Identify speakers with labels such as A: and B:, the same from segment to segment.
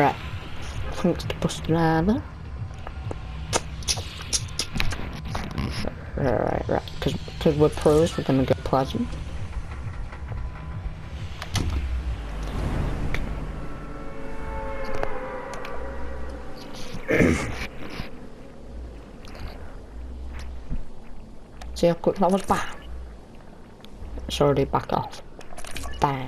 A: Right. Thanks to bus driver. Right. Because we're pros, we're gonna go pleasant. See how quick that was back? It's already back off. Bang.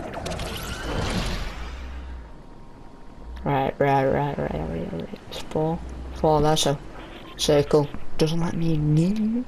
A: Right. It's four there, so circle doesn't let me near.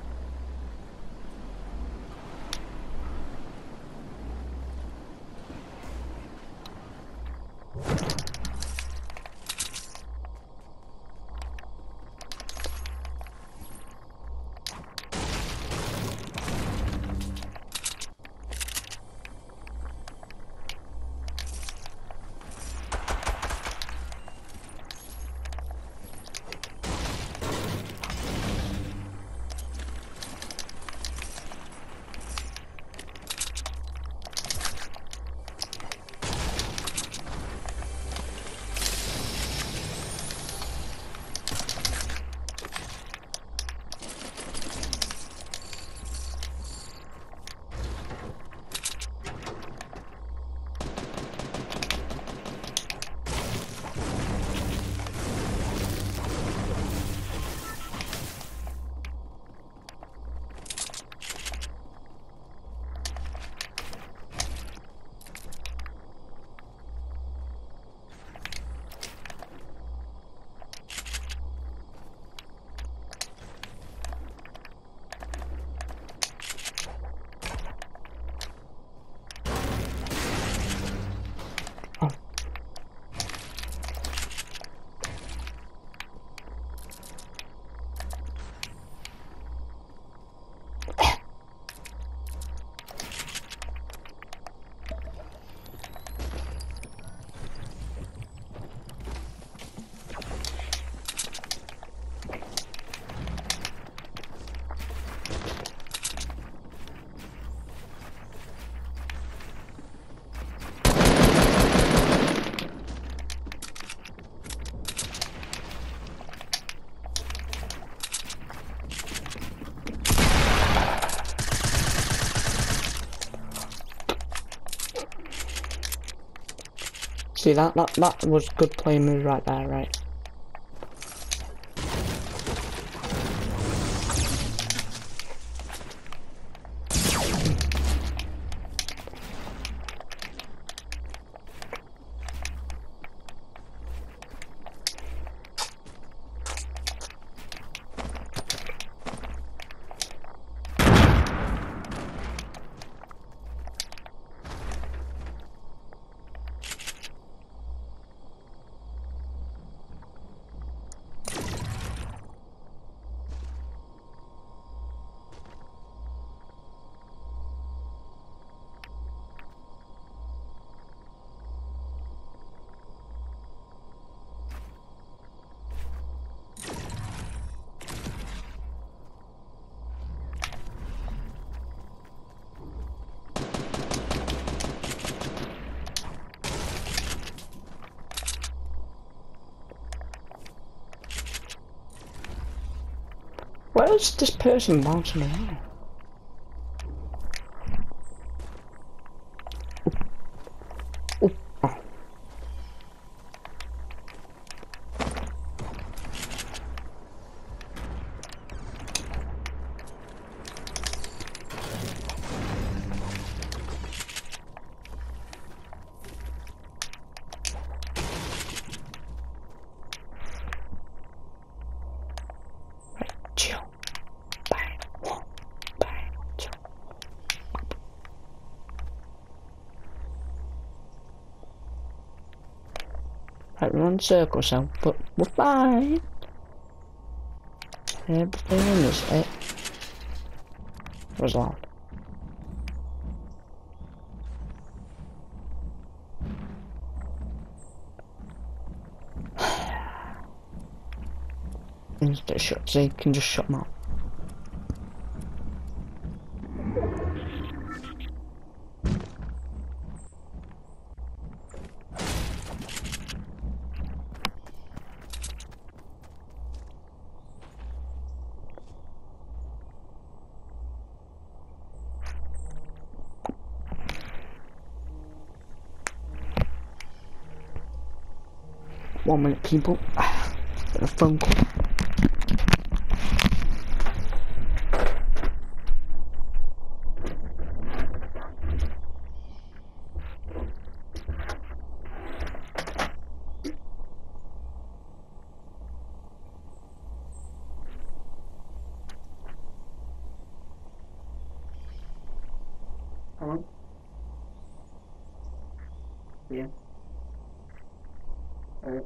A: See that was good play move right there, right? Where is this person bouncing around? Right, we're on circle, so but we're fine. Everything is it. Was loud. Just shut, so you can just shut them up. 1 minute, people. Got a phone call.
B: Hello? Yeah. Alright.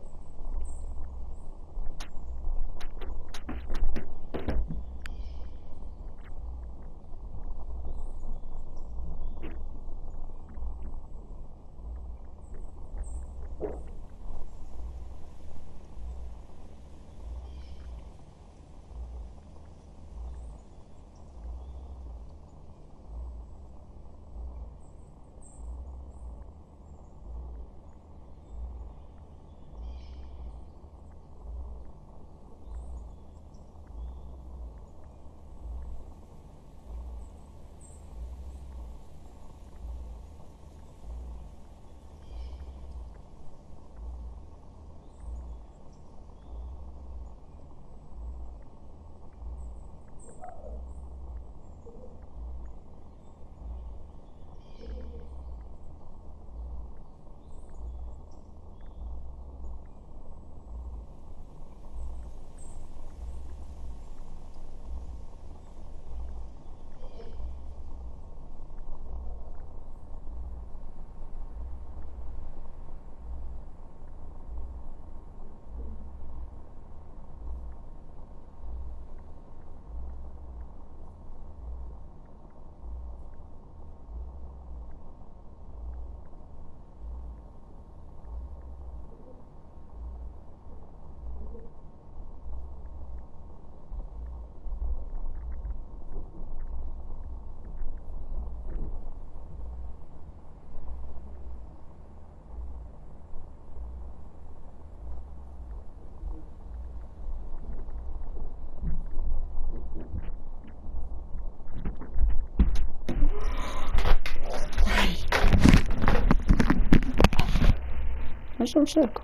A: Nice little circle.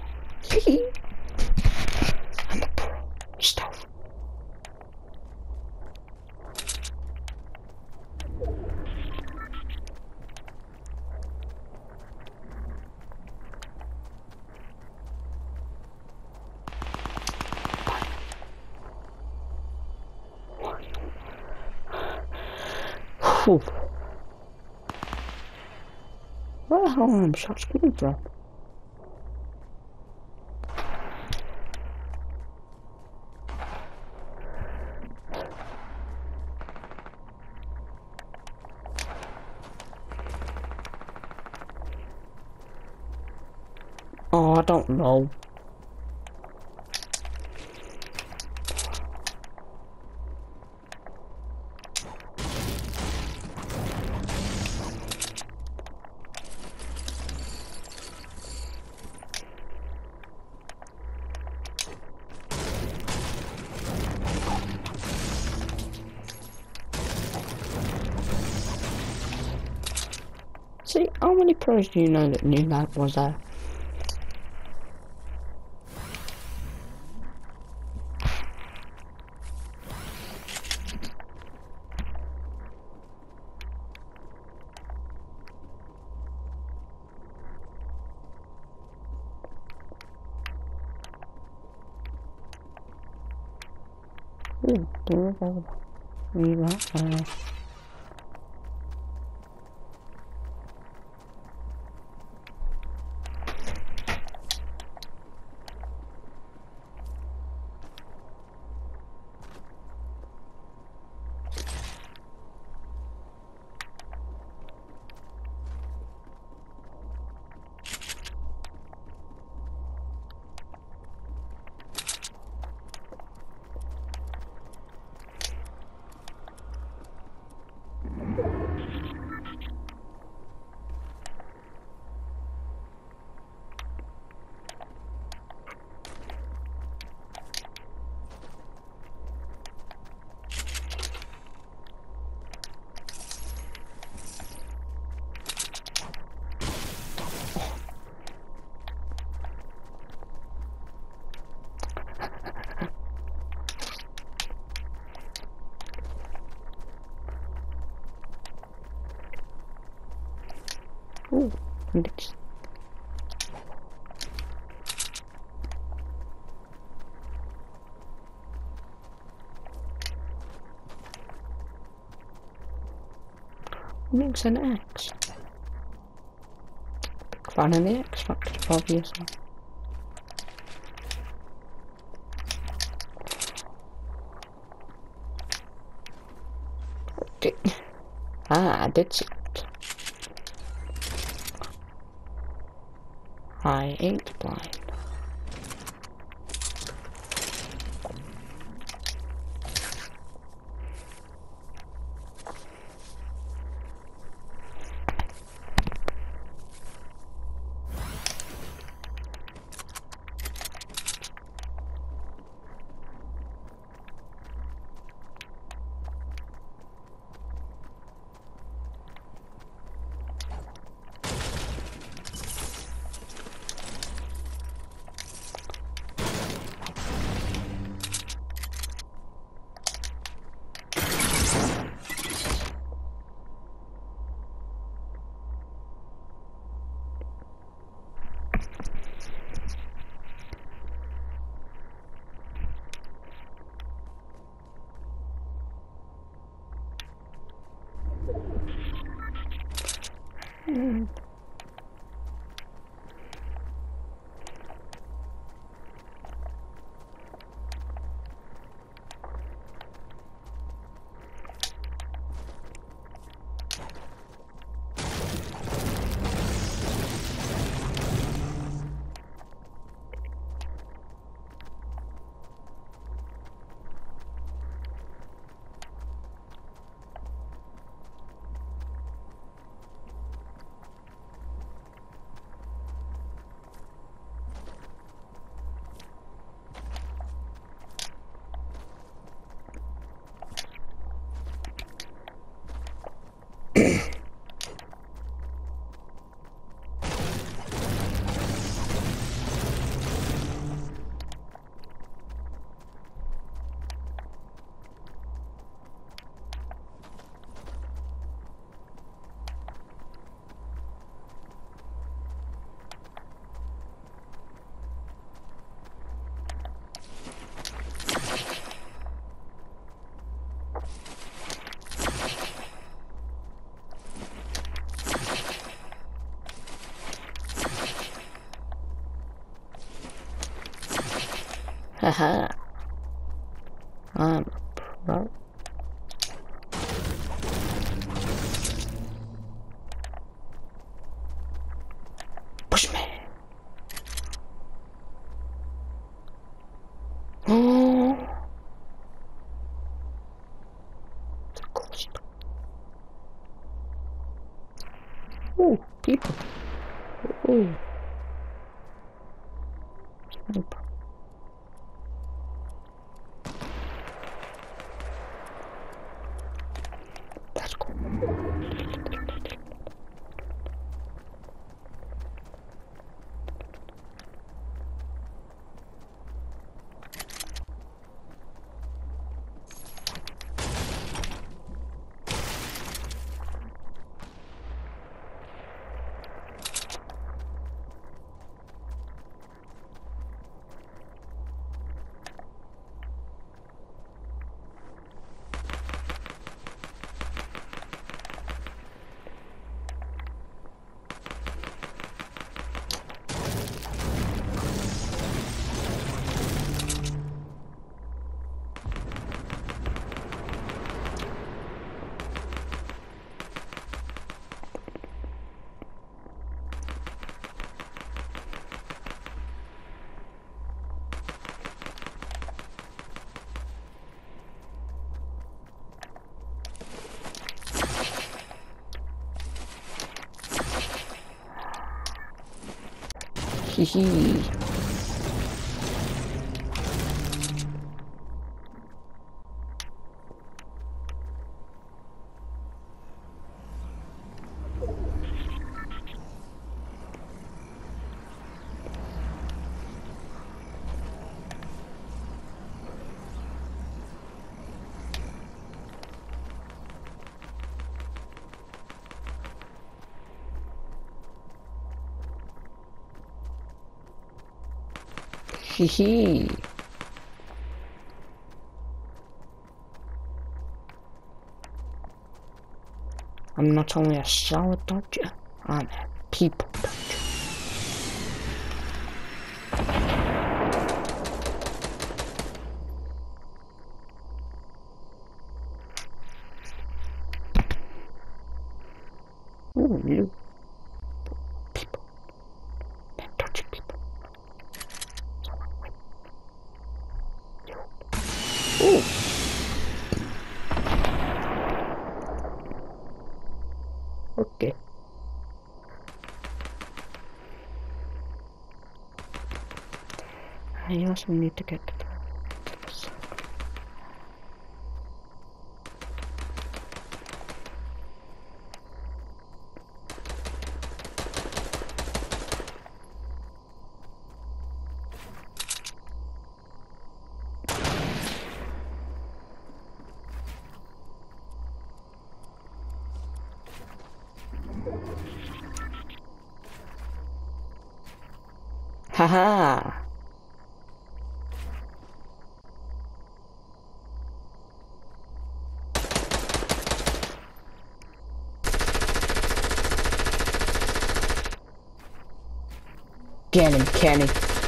A: I'm a pro. Stealth. Whew. Where the hell are them shots coming from? Oh, I don't know. See, how many pros do you know that knew that was there? Ooh, It's makes an X. Big fan of the X Factor, obviously. Okay. Ah, I did see it. I ain't blind. Haha. I'm a pro. Push me. Oh. Oh, people. Oh. Sniper. That's cool. Hee. Hee hee. I'm not only a shower dodger, I'm a people dodger. Ooh, you people. They're dodgy people. So wait. You. Ooh. Okay. I also need to get this. Haha. Get him, Kenny.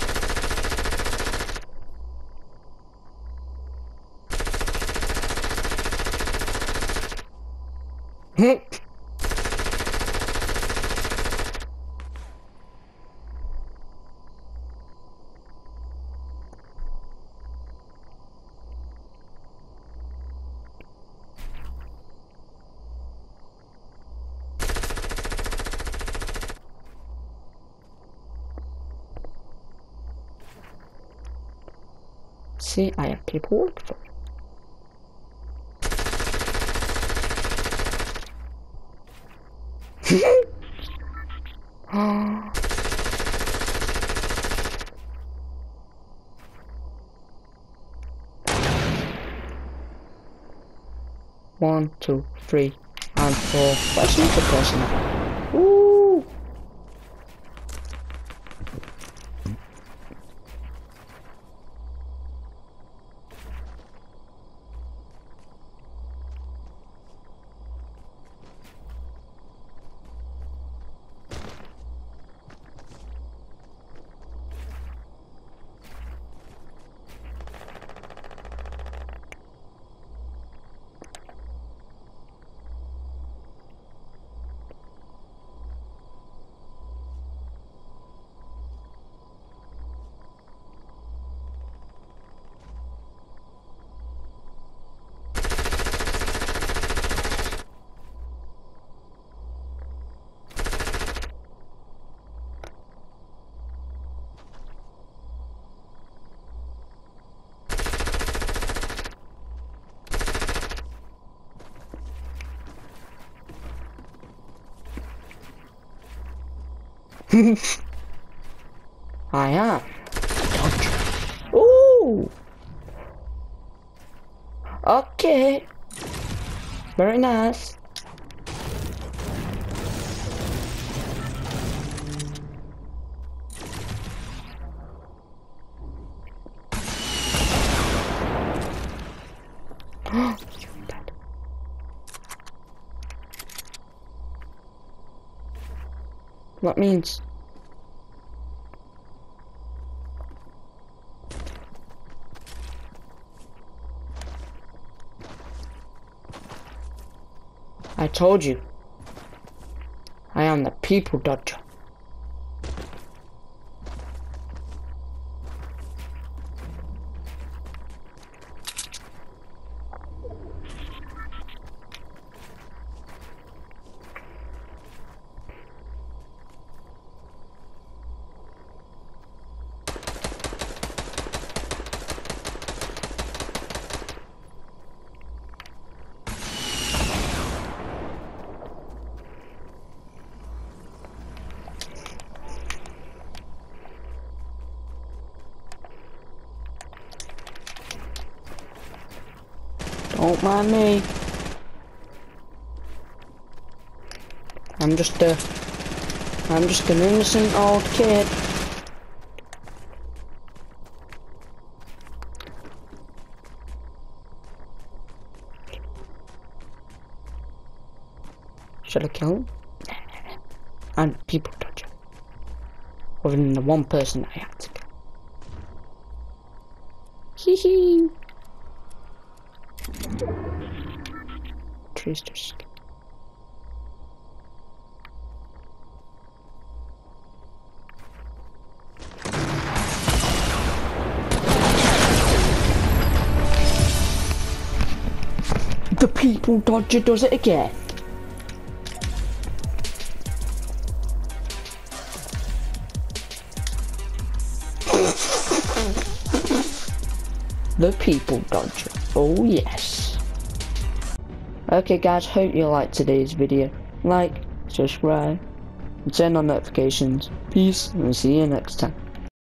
A: See, I have people work for me. One, two, three, and four. Where's the person at? Ooh. I am. Ooh. Okay. Very nice. What means? I told you. I am the people dodger. Don't mind me. I'm just an innocent old kid. Should I kill him? And people dodger. Other than the one person I had to kill. Hee hee. Trees just. The people dodger does it again. The people dodger. Oh yes. Okay guys, hope you liked today's video. Like, subscribe, and turn on notifications. Peace, and see you next time.